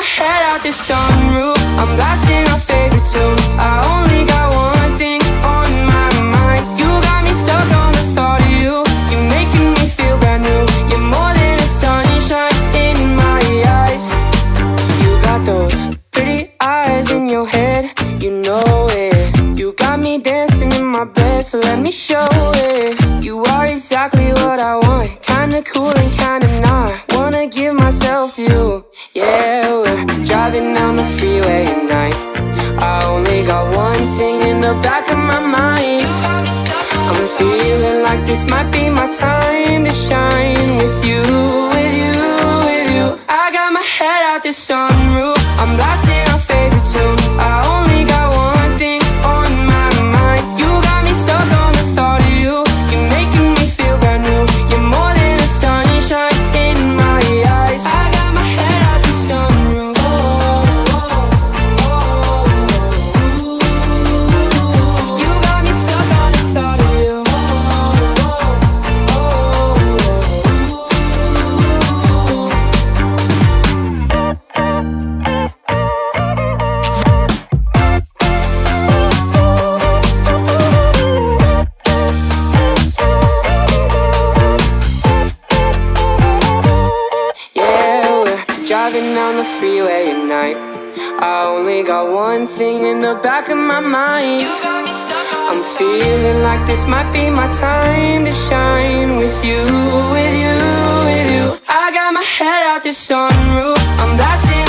head out the sunroof, I'm blasting our favorite tunes. I only got one thing on my mind. You got me stuck on the thought of you. You're making me feel brand new. You're more than a sunshine in my eyes. You got those pretty eyes in your head, you know it. You got me dancing in my bed, so let me show it. You are exactly what I want, kinda cool and kinda not. Wanna give myself to you. Yeah, we're driving down the freeway at night. I only got one thing in the back of my mind. I'm feeling like this might be my time to shine with you, with you, with you. I got my head out the sunroof, I'm blasting our favorite tunes. I only got one thing on my mind. You got me stuck on the thought of you. You're making me feel brand new. You're more than a sunshine in my eyes. I got my head out the sunroof. You got me stuck on the thought of you. Driving down the freeway at night. I only got one thing in the back of my mind. I'm feeling like this might be my time to shine with you, with you, with you. I got my head out the sunroof, I'm blasting